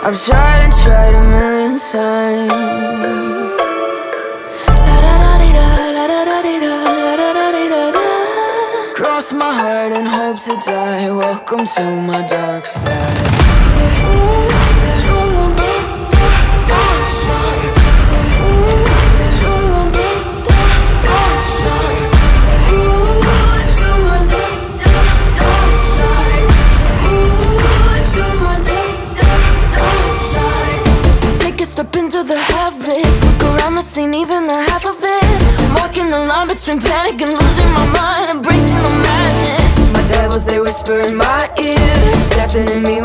I've tried and tried a million times. Cross my heart and hope to die. Welcome to my dark side. Step into the havoc, look around the scene, even the half of it. I'm walking the line between panic and losing my mind, embracing the madness. My devils, they whisper in my ear, deafening me.